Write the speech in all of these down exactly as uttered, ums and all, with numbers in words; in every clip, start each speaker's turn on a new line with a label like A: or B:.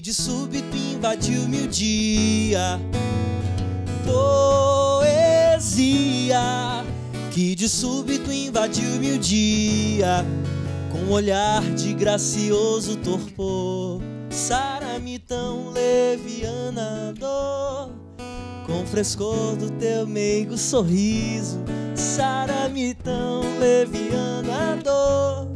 A: de súbito invadiu-me o dia. Poesia que de súbito invadiu-me o dia, com um olhar de gracioso torpor. Sara-me tão leviana dor, com o frescor do teu meigo sorriso. Sara-me tão leviana dor.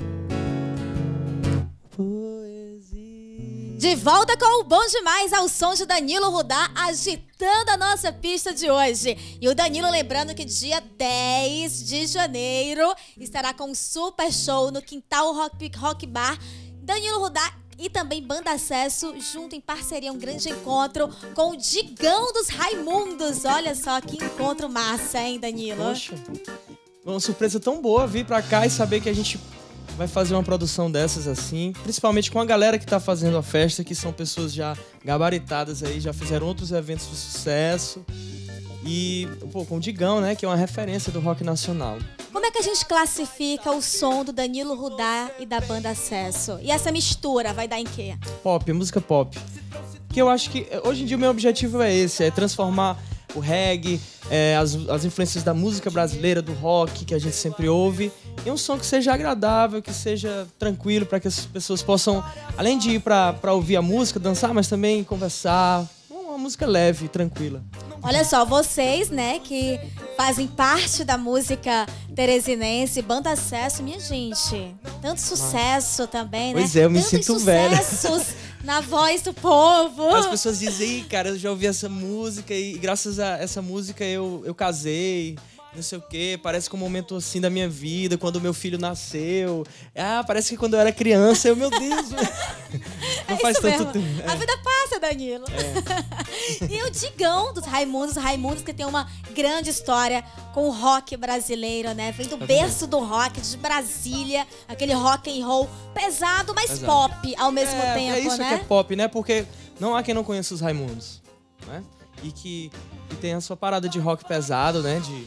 B: De volta com o Bom Demais, ao som de Danilo Rudá, agitando a nossa pista de hoje. E o Danilo lembrando que dia dez de janeiro estará com um super show no Quintal Rock, Rock Bar. Danilo Rudá e também Banda Acesso, junto em parceria, um grande encontro com o Digão dos Raimundos. Olha só que encontro massa, hein, Danilo?
C: Poxa, uma surpresa tão boa vir pra cá e saber que a gente vai fazer uma produção dessas assim, principalmente com a galera que tá fazendo a festa, que são pessoas já gabaritadas aí, já fizeram outros eventos de sucesso. E, pô, com o Digão, né, que é uma referência do rock nacional.
B: Como é que a gente classifica o som do Danilo Rudá e da Banda Acesso? E essa mistura vai dar em quê?
C: Pop, música pop. Que eu acho que, hoje em dia, o meu objetivo é esse, é transformar o reggae, é, as, as influências da música brasileira, do rock, que a gente sempre ouve, em um som que seja agradável, que seja tranquilo, para que as pessoas possam, além de ir para ouvir a música, dançar, mas também conversar. Uma música leve, tranquila.
B: Olha só, vocês, né, que fazem parte da música teresinense, Banda Acesso, minha gente, tanto sucesso também, né?
C: Pois é, eu me
B: Tantos
C: sinto velha.
B: sucessos na voz do povo.
C: As pessoas dizem, cara, eu já ouvi essa música e graças a essa música eu, eu casei, não sei o quê. Parece que um momento assim da minha vida, quando meu filho nasceu. Ah, parece que quando eu era criança, eu, meu Deus. Não
B: é
C: faz
B: isso
C: tanto
B: mesmo.
C: tempo.
B: A
C: É.
B: vida passa, Danilo. É. E o Digão dos Raimundos, Raimundos que tem uma grande história com o rock brasileiro, né? Vem do berço do rock, de Brasília, aquele rock and roll pesado, mas
C: Pesado.
B: pop ao mesmo
C: é,
B: tempo,
C: é isso
B: né?
C: que é pop, né? Porque não há quem não conheça os Raimundos, né? E que, que tem a sua parada de rock pesado, né? De,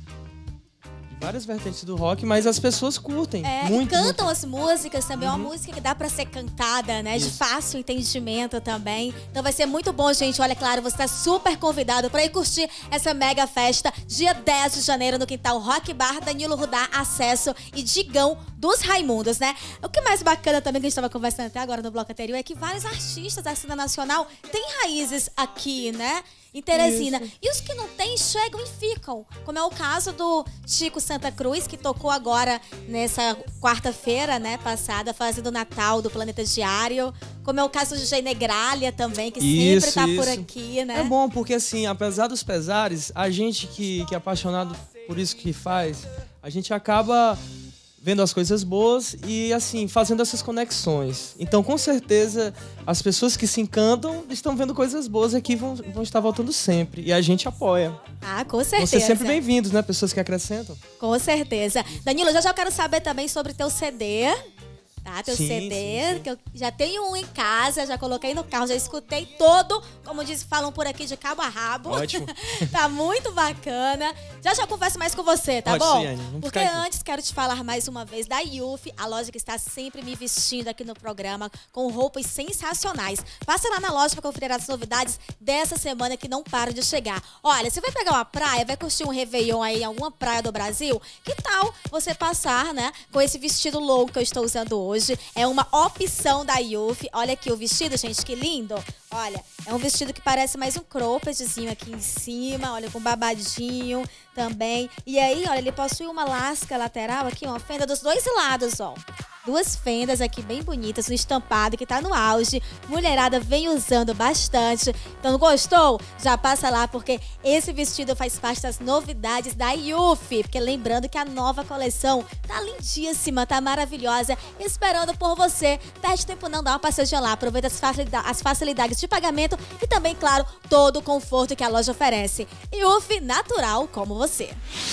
C: de várias vertentes do rock, mas as pessoas curtem.
B: É,
C: muito,
B: e cantam
C: muito.
B: as músicas também. É uma
C: Uhum.
B: música que dá pra ser cantada, né? De
C: Isso.
B: fácil entendimento também. Então vai ser muito bom, gente. Olha, claro, você tá super convidado pra ir curtir essa mega festa dia dez de janeiro no Quintal Rock Bar, Danilo Rudá, Acesso e Digão dos Raimundos, né? O que mais bacana também que a gente tava conversando até agora no bloco anterior é que vários artistas da cena nacional têm raízes aqui, né? Em Teresina.
C: Isso.
B: E os que não têm chegam e ficam. Como é o caso do Chico Santa Cruz, que tocou agora nessa quarta-feira, né, passada, fazendo o Natal do Planeta Diário. Como é o caso do D J Negralha também, que
C: Isso,
B: sempre tá por
C: isso.
B: aqui, né?
C: É bom, porque assim, apesar dos pesares, a gente que, que é apaixonado por isso que faz, a gente acaba vendo as coisas boas e, assim, fazendo essas conexões. Então, com certeza, as pessoas que se encantam estão vendo coisas boas aqui e vão, vão estar voltando sempre. E a gente apoia.
B: Ah, com certeza.
C: Vão ser sempre bem-vindos, né? Pessoas que acrescentam.
B: Com certeza. Danilo, já já eu quero saber também sobre teu C D. Tá, teu
C: Sim,
B: C D,
C: sim, sim.
B: que eu já tenho um em casa, já coloquei no carro, já escutei todo, como diz, falam por aqui, de cabo a rabo.
C: Ótimo.
B: Tá muito bacana. Já já converso mais com você, tá
C: Pode
B: bom?
C: sim, Anny. Vamos
B: Porque
C: ficar aqui.
B: antes quero te falar mais uma vez da Yuf, a loja que está sempre me vestindo aqui no programa com roupas sensacionais. Passa lá na loja para conferir as novidades dessa semana que não param de chegar. Olha, você vai pegar uma praia, vai curtir um Réveillon aí em alguma praia do Brasil? Que tal você passar, né, com esse vestido longo que eu estou usando hoje? É uma opção da Yuf. Olha aqui o vestido, gente, que lindo. Olha, é um vestido que parece mais um croppedzinho aqui em cima, olha, com babadinho também. E aí, olha, ele possui uma lasca lateral aqui, uma fenda dos dois lados, ó. Duas fendas aqui bem bonitas, no estampado que tá no auge. Mulherada vem usando bastante. Então, gostou? Já passa lá, porque esse vestido faz parte das novidades da Yuf. Porque lembrando que a nova coleção tá lindíssima, tá maravilhosa, esperando por você. Perde tempo não, dá uma passadinha lá. Aproveita as facilidades, as facilidades de pagamento e também, claro, todo o conforto que a loja oferece. Yuf, natural como você.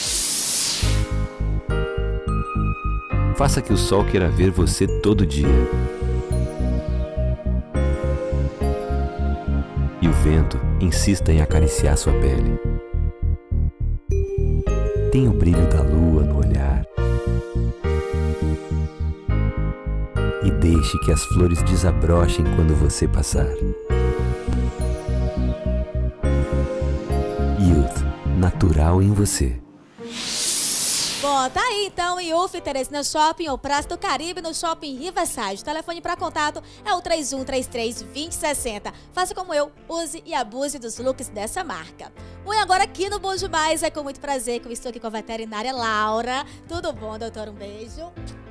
D: Faça que o sol queira ver você todo dia. E o vento insista em acariciar sua pele. Tem o brilho da lua no olhar. E Deixe que as flores desabrochem quando você passar. Youth, natural em você.
B: Bom, tá aí então, Youth, Teresina Shopping ou Praça do Caribe no Shopping Riverside. O telefone para contato é o três um três três, dois zero seis zero. Faça como eu, use e abuse dos looks dessa marca. Bom, e agora aqui no Bom Demais, é com muito prazer que eu estou aqui com a veterinária Laura. Tudo bom, doutora? Um beijo.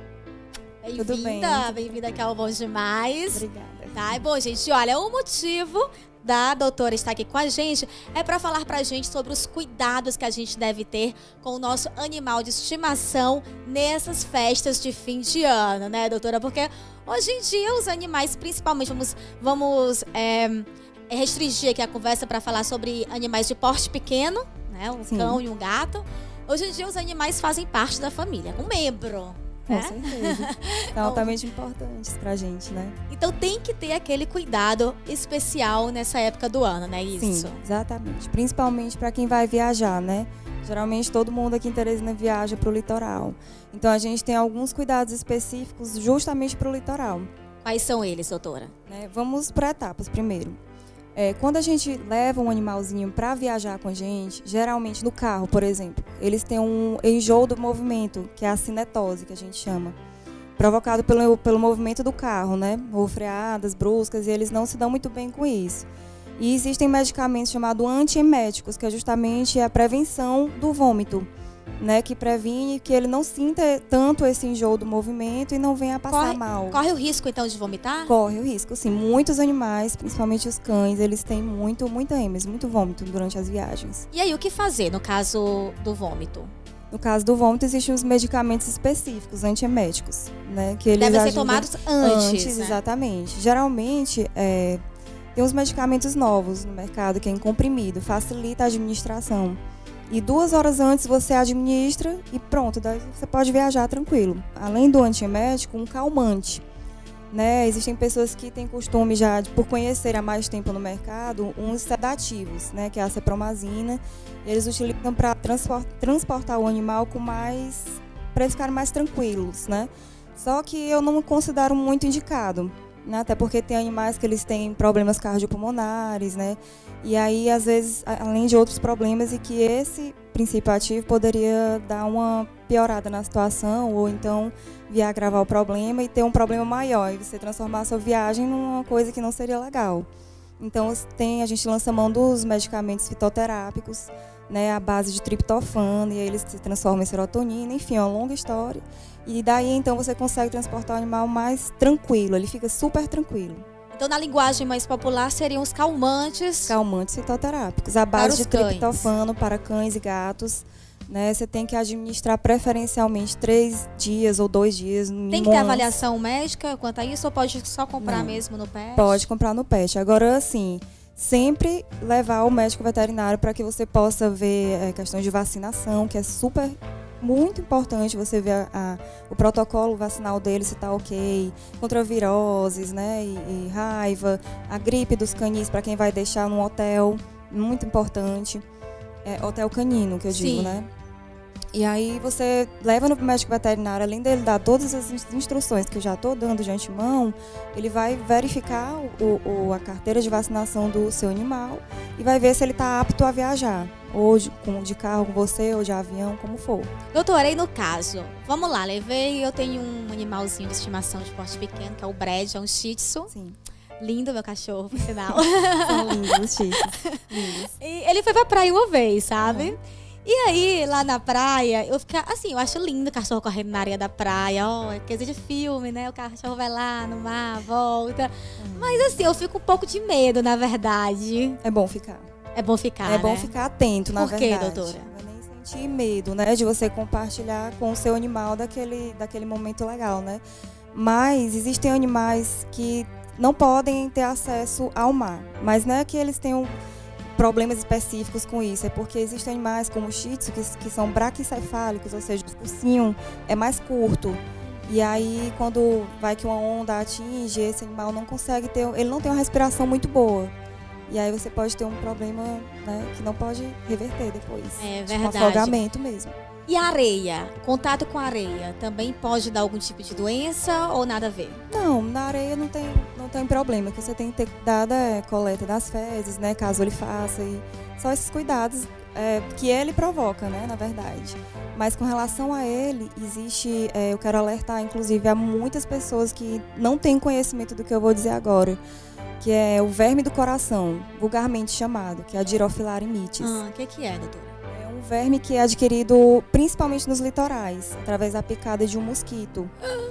B: Bem-vinda, bem-vinda aqui ao Bom Demais.
E: Obrigada.
B: Tá, e bom, gente, olha, o motivo da doutora estar aqui com a gente é para falar pra gente sobre os cuidados que a gente deve ter com o nosso animal de estimação nessas festas de fim de ano, né, doutora? Porque hoje em dia os animais, principalmente, vamos, vamos é, restringir aqui a conversa para falar sobre animais de porte pequeno, né, um
E: Sim.
B: cão e um gato. Hoje em dia os animais fazem parte da família, um membro.
E: Com
B: né?
E: certeza. São altamente importantes pra gente, né?
B: Então tem que ter aquele cuidado especial nessa época do ano, né? Isso.
E: Sim, exatamente. Principalmente para quem vai viajar, né? Geralmente todo mundo aqui em Teresina viaja para o litoral. Então a gente tem alguns cuidados específicos justamente para o litoral.
B: Quais são eles, doutora?
E: Né? Vamos por etapas primeiro. É, quando a gente leva um animalzinho para viajar com a gente, geralmente no carro, por exemplo, eles têm um enjoo do movimento, que é a cinetose, que a gente chama, provocado pelo, pelo movimento do carro, né? Ou freadas bruscas, e eles não se dão muito bem com isso. E existem medicamentos chamados antieméticos, que é justamente a prevenção do vômito, né? Que previne que ele não sinta tanto esse enjoo do movimento e não venha a passar
B: Corre,
E: mal.
B: corre o risco, então, de vomitar?
E: Corre o risco, sim. Muitos animais, principalmente os cães, eles têm muito, muita êmesis, muito vômito durante as viagens.
B: E aí, o que fazer no caso do vômito?
E: No caso do vômito, existem os medicamentos específicos, antieméticos, né? Que eles
B: Devem ser
E: ajudam
B: tomados antes,
E: antes,
B: né?
E: exatamente. Geralmente, é, tem uns medicamentos novos no mercado, que é em comprimido, facilita a administração. E duas horas antes você administra e pronto, daí você pode viajar tranquilo. Além do antiemético, um calmante. Né? Existem pessoas que têm costume já, de, por conhecer há mais tempo no mercado, uns sedativos, né? Que é a cepromazina. E eles utilizam para transport, transportar o animal com mais, para eles ficarem mais tranquilos, né? Só que eu não considero muito indicado, né? Até porque tem animais que eles têm problemas cardiopulmonares, né? E aí, às vezes, além de outros problemas, e que esse princípio ativo poderia dar uma piorada na situação, ou então vir agravar o problema e ter um problema maior, e você transformar a sua viagem numa coisa que não seria legal. Então, tem, a gente lança mão dos medicamentos fitoterápicos, né, à base de triptofano, e aí eles se transformam em serotonina, enfim, é uma longa história. E daí, então, você consegue transportar o animal mais tranquilo, ele fica super tranquilo.
B: Então, na linguagem mais popular, seriam os calmantes.
E: Calmantes fitoterápicos, à base de
B: cães.
E: triptofano para cães e gatos. Né? Você tem que administrar preferencialmente três dias ou dois dias. No
B: Tem que ter avaliação médica quanto a isso ou pode só comprar
E: Não.
B: mesmo no pet?
E: Pode comprar no pet. Agora, assim, sempre levar ao médico veterinário para que você possa ver é, questões de vacinação, que é super, muito importante você ver a, a, o protocolo vacinal dele, se está ok, contra viroses, né, e, e raiva, a gripe dos canis para quem vai deixar num hotel, muito importante. É, hotel canino, que eu digo,
B: Sim.
E: né? E aí você leva no médico veterinário, além dele dar todas as instruções que eu já estou dando de antemão, ele vai verificar o, o, a carteira de vacinação do seu animal e vai ver se ele está apto a viajar, ou de, com, de carro com você, ou de avião, como for.
B: Doutora, e no caso, vamos lá, levei, eu tenho um animalzinho de estimação de porte pequeno, que é o Brad, é um shih tzu.
E: Sim.
B: Lindo, meu cachorro, por sinal.
E: São lindos, chiques. Lindos.
B: E ele foi pra praia uma vez, sabe? Uhum. E aí, lá na praia, eu fico assim, eu acho lindo o cachorro correndo na areia da praia. Ó, é coisa de filme, né? O cachorro vai lá no mar, volta. Uhum. Mas assim, eu fico um pouco de medo, na verdade.
E: É bom ficar.
B: É bom ficar,
E: É bom
B: né?
E: ficar atento, na
B: Por quê,
E: verdade.
B: doutora?
E: Não é nem sentir medo, né? De você compartilhar com o seu animal daquele, daquele momento legal, né? Mas existem animais que não podem ter acesso ao mar. Mas não é que eles tenham problemas específicos com isso, é porque existem animais como o shih tzu que, que são braquicefálicos, ou seja, o focinho é mais curto. E aí, quando vai que uma onda atinge, esse animal não consegue ter, ele não tem uma respiração muito boa. E aí você pode ter um problema, né, que não pode reverter depois.
B: É
E: tipo
B: verdade.
E: um afogamento mesmo.
B: E a areia? Contato com a areia também pode dar algum tipo de doença ou nada a ver?
E: Não, na areia não tem, não tem problema. O que você tem que ter cuidado é coleta das fezes, né? Caso ele faça. E só esses cuidados é, que ele provoca, né? Na verdade. Mas com relação a ele, existe... É, eu quero alertar, inclusive, a muitas pessoas que não têm conhecimento do que eu vou dizer agora. Que é o verme do coração, vulgarmente chamado, que é a Dirofilarimites.
B: Ah, o que, que é, doutora?
E: É um verme que é adquirido principalmente nos litorais, através da picada de um mosquito.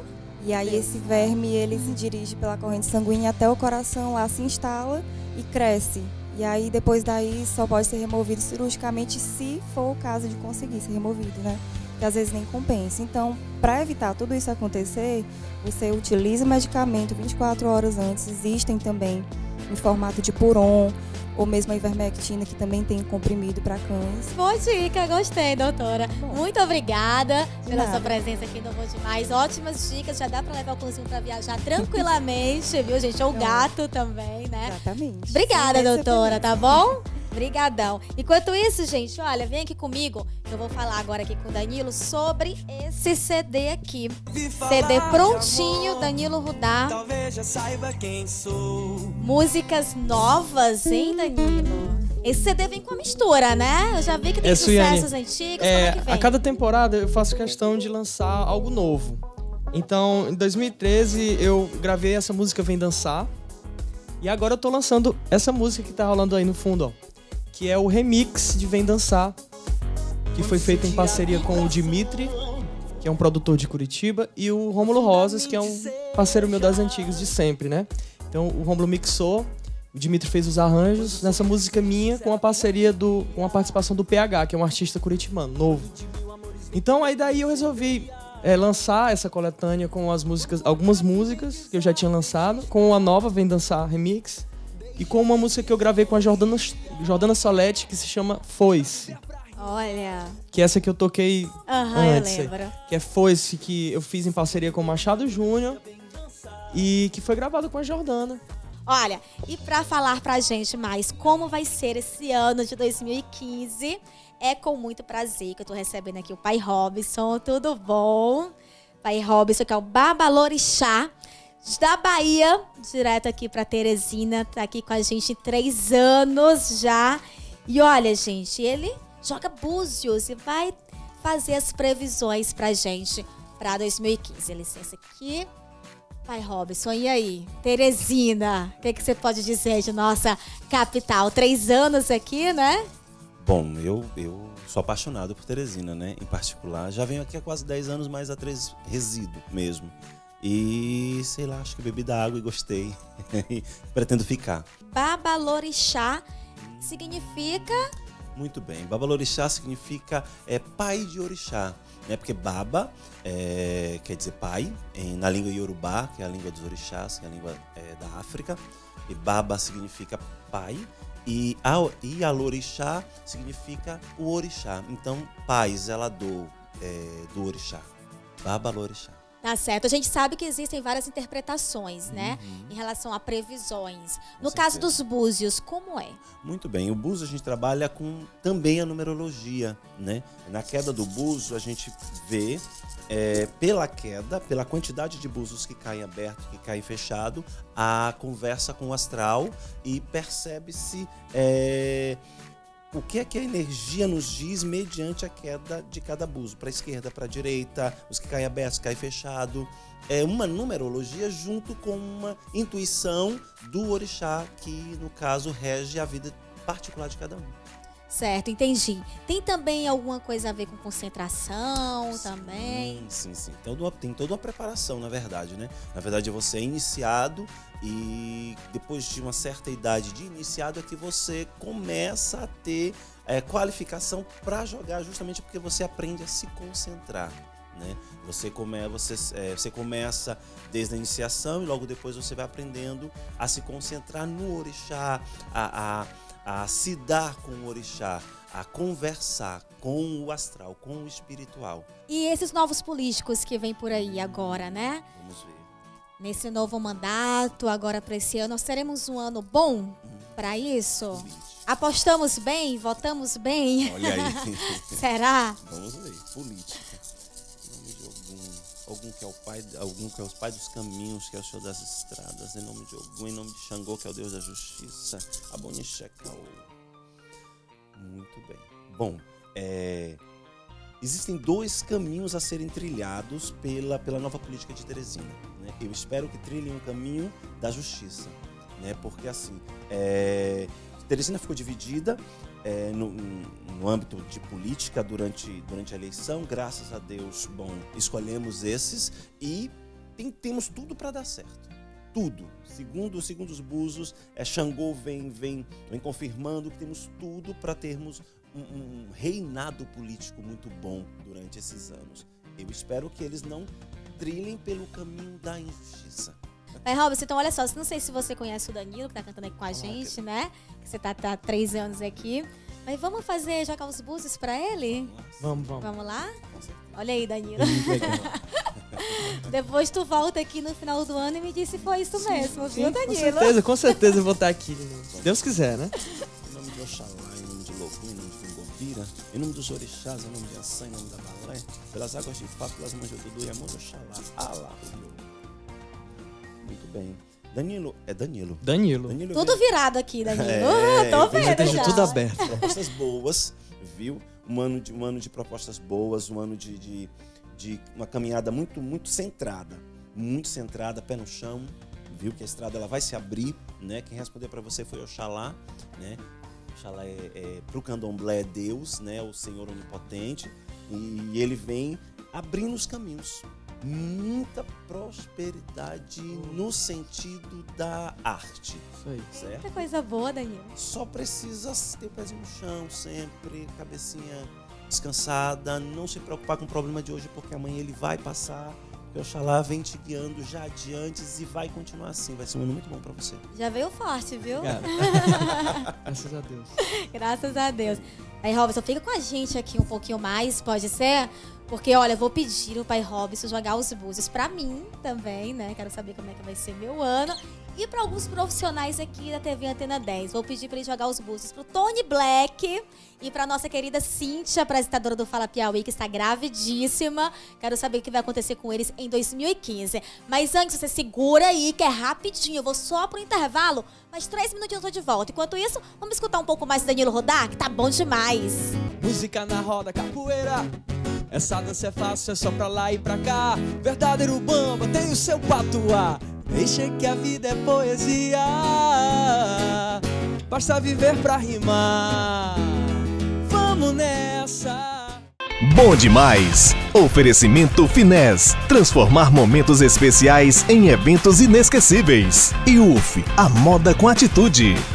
E: E aí esse verme, ele se dirige pela corrente sanguínea até o coração, lá se instala e cresce. E aí depois daí só pode ser removido cirurgicamente se for o caso de conseguir ser removido, né? Que às vezes nem compensa. Então, para evitar tudo isso acontecer, você utiliza o medicamento vinte e quatro horas antes. Existem também em formato de Puron, ou mesmo a ivermectina, que também tem comprimido para cães.
B: Boa dica, gostei, doutora.
E: Bom.
B: Muito obrigada pela
E: nada.
B: sua presença aqui no Bom Demais. Ótimas dicas, já dá para levar o cãozinho para viajar tranquilamente, viu, gente? Ou o gato também, né?
E: Exatamente.
B: Obrigada,
E: Sim,
B: doutora,
E: esse é
B: tá bom? Brigadão. Enquanto isso, gente, olha, vem aqui comigo. Eu vou falar agora aqui com o Danilo sobre esse C D aqui. C D prontinho, Danilo Rudá.
A: Talvez já saiba quem sou.
B: Músicas novas, hein, Danilo? Esse C D vem com a mistura, né? Eu já vi que tem
C: É, Suiane,
B: sucessos antigos.
C: É,
B: como é que vem?
C: a cada temporada eu faço questão de lançar algo novo. Então, em dois mil e treze, eu gravei essa música Vem Dançar. E agora eu tô lançando essa música que tá rolando aí no fundo, ó. Que é o remix de Vem Dançar, que foi feito em parceria com o Dimitri, que é um produtor de Curitiba, e o Rômulo Rosas, que é um parceiro meu das antigas de sempre, né? Então o Rômulo mixou, o Dimitri fez os arranjos nessa música minha com a parceria do, com a participação do P H, que é um artista curitibano, novo. Então aí daí eu resolvi é, lançar essa coletânea com as músicas, algumas músicas que eu já tinha lançado, com a nova Vem Dançar Remix, e com uma música que eu gravei com a Jordana, Jordana Soletti, que se chama Foice.
B: Olha.
C: Que é essa que eu toquei
B: Aham, eu
C: antes.
B: lembro.
C: Que é Foice, que eu fiz em parceria com o Machado Júnior e que foi gravado com a Jordana.
B: Olha, e pra falar pra gente mais como vai ser esse ano de dois mil e quinze, é com muito prazer que eu tô recebendo aqui o Pai Robson. Tudo bom? Pai Robson, que é o Babalorixá da Bahia, direto aqui pra Teresina, tá aqui com a gente três anos já. E olha, gente, ele joga búzios e vai fazer as previsões pra gente pra dois mil e quinze. Licença aqui. Pai Robson, e aí? Teresina, o que, que você pode dizer de nossa capital? Três anos aqui, né?
F: Bom, eu, eu sou apaixonado por Teresina, né? Em particular, já venho aqui há quase dez anos, mas há três resido mesmo. E, sei lá, acho que bebi da água e gostei. Pretendo ficar.
B: Babalorixá significa...
F: Muito bem. Babalorixá significa é, pai de orixá. Né? Porque Baba é, quer dizer pai, em, na língua Yorubá, que é a língua dos orixás, que é a língua é, da África. E Baba significa pai. E, a, e Alorixá significa o orixá. Então, pai, zelador é, do orixá. Babalorixá.
B: Tá certo. A gente sabe que existem várias interpretações, né?
F: Uhum.
B: Em relação a previsões.
F: Com
B: No
F: certeza.
B: caso dos búzios, como é?
F: Muito bem. O búzio a gente trabalha com também a numerologia, né? Na queda do búzio a gente vê é, pela queda, pela quantidade de búzios que caem aberto, que caem fechado, a conversa com o astral e percebe-se é, o que é que a energia nos diz mediante a queda de cada búzio, para a esquerda, para a direita, os que caem abertos, caem fechado. É uma numerologia junto com uma intuição do orixá, que no caso rege a vida particular de cada um.
B: Certo, entendi. Tem também alguma coisa a ver com concentração também?
F: Sim, sim, sim. Todo, tem toda uma preparação, na verdade, né? Na verdade, você é iniciado e depois de uma certa idade de iniciado é que você começa a ter é, qualificação para jogar, justamente porque você aprende a se concentrar. Né? Você, come, você, é, você começa desde a iniciação e logo depois você vai aprendendo a se concentrar no orixá, a, a, a se dar com o orixá, a conversar com o astral, com o espiritual.
B: E esses novos políticos que vêm por aí agora, né?
F: Vamos ver.
B: Nesse novo mandato, agora para esse ano, nós teremos um ano bom?
F: Uhum.
B: Pra isso?
F: Política.
B: Apostamos bem? Votamos bem?
F: Olha aí.
B: Será?
F: Vamos ver. Política. Em nome de Ogum. Ogum que é o pai, Ogum que é o pai dos caminhos, que é o senhor das estradas. Em nome de Ogum, em nome de Xangô, que é o Deus da justiça. Abonixecau. Muito bem. Bom, é... existem dois caminhos a serem trilhados pela, pela nova política de Teresina. Né? Eu espero que trilhem o caminho da justiça. Né? Porque assim, é... Teresina ficou dividida é, no, no âmbito de política durante, durante a eleição. Graças a Deus, bom, escolhemos esses e tem, temos tudo para dar certo. Tudo. Segundo, segundo os búzios, é, Xangô vem, vem, vem confirmando que temos tudo para termos um, um reinado político muito bom durante esses anos. Eu espero que eles não trilhem pelo caminho da injustiça.
B: Pai Robson, então olha só, não sei se você conhece o Danilo, que tá cantando aqui com a
F: Olá,
B: gente,
F: querido.
B: né? Que você tá, tá há três anos aqui. Mas vamos fazer, jogar os búzios pra ele?
C: Vamos, vamos.
B: Vamos lá?
F: Com certeza.
B: Olha aí, Danilo.
C: Legal.
B: Depois tu volta aqui no final do ano e me diz se foi isso mesmo, viu,
C: Com
B: Danilo?
C: certeza, com certeza eu vou estar aqui. Se Deus quiser, né?
F: Em nome de Oxalá, em nome de Logum, em nome de Fungopira, em nome dos orixás, em nome de Assã, em nome da Balé, pelas águas de Fá, pelas mãos de Dudu e amor de Oxalá. Alá. Muito bem. Danilo, é Danilo.
C: Danilo.
F: Danilo
B: Tudo
F: vem-
B: virado aqui, Danilo.
F: É,
B: Tô
F: eu
B: vendo
C: Esteja
B: já.
C: tudo aberto.
F: propostas boas, viu? Um ano de, um ano de propostas boas, um ano de, de, de uma caminhada muito, muito centrada. Muito centrada, pé no chão, viu? Que a estrada ela vai se abrir, né? Quem respondeu para você foi Oxalá, né? Oxalá é, é pro candomblé é Deus, né? O Senhor Onipotente. E ele vem abrindo os caminhos. Muita prosperidade no sentido da arte,
C: Isso aí.
F: certo?
B: Muita coisa boa, Danilo.
F: Só precisa ter o pezinho no chão sempre, cabecinha descansada, não se preocupar com o problema de hoje, porque amanhã ele vai passar. Que Oxalá vem te guiando já adiante e vai continuar assim. Vai ser um ano muito bom pra você.
B: Já veio forte, viu?
C: Obrigado. Graças a Deus.
B: Graças a Deus. Aí, Robson, fica com a gente aqui um pouquinho mais, pode ser? Porque, olha, eu vou pedir o pai Robson jogar os búzios pra mim também, né? Quero saber como é que vai ser meu ano. E para alguns profissionais aqui da T V Antena dez. Vou pedir para ele jogar os búzios pro Tony Black e pra nossa querida Cíntia, apresentadora do Fala Piauí, que está gravidíssima. Quero saber o que vai acontecer com eles em dois mil e quinze. Mas antes, você segura aí, que é rapidinho. Eu vou só pro intervalo, mas três minutinhos eu tô de volta. Enquanto isso, vamos escutar um pouco mais do Danilo rodar, que tá bom demais.
C: Música na roda, capoeira. Essa dança é fácil, é só pra lá e pra cá. Verdadeiro bamba, tem o seu patuá. Deixa que a vida é poesia. Basta viver pra rimar. Vamos nessa.
G: Bom demais! Oferecimento Finés. Transformar momentos especiais em eventos inesquecíveis. E U F, a moda com atitude.